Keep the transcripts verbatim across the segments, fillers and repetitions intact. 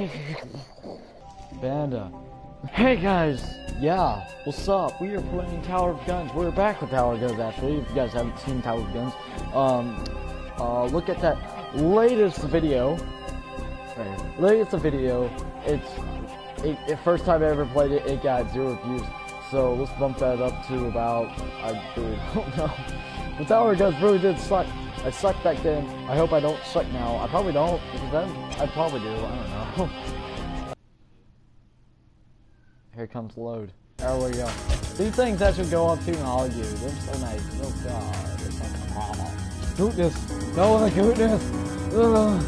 Panda. Hey guys, yeah, what's up? We are playing Tower of Guns. We're back with Tower of Guns actually. If you guys haven't seen Tower of Guns, um, uh, look at that latest video. Right here. Latest video. It's it, it, first time I ever played it. It got zero views. So let's bump that up to about. I really don't know. The Tower of Guns really did suck. I sucked back then. I hope I don't suck now. I probably don't because then I probably do. I don't know. Here comes load. There we go. These things that should go up to all you. They're so nice. Oh god. They're so phenomenal. Goodness. No, the goodness. Ugh.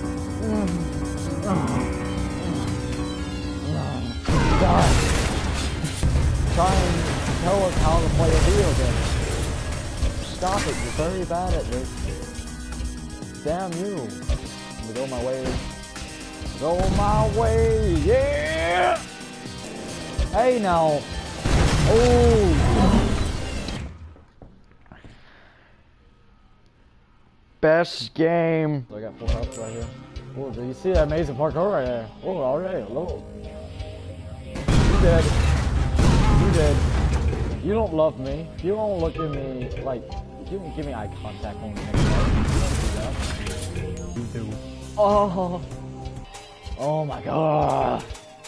God. Try and tell us how to play a video game. Stop it. You're very bad at this. Damn you. I'm gonna go my way. Go my way. Yeah. Hey now. Oh. Best game. So I got full health right here. Oh, do you see that amazing parkour right there? Oh, alright. Hello. You dead. You dead. You don't love me. You don't look at me like. You don't give me eye contact when we make love. You don't do that. You do. Oh. Oh my god.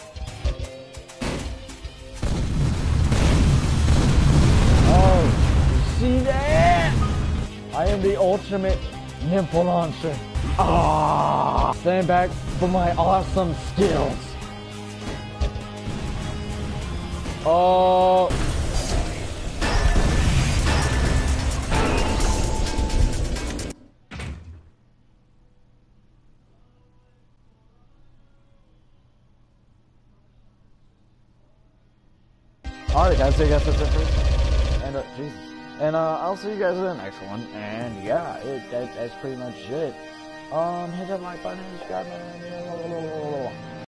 See that? I am the ultimate nipple launcher. Ah! Stand back for my awesome skills. Oh! Alright guys, so you guys that's it first. And uh, Jesus. And uh, I'll see you guys in the next one. And yeah, it, that, that's pretty much it. Um, hit that like button, subscribe,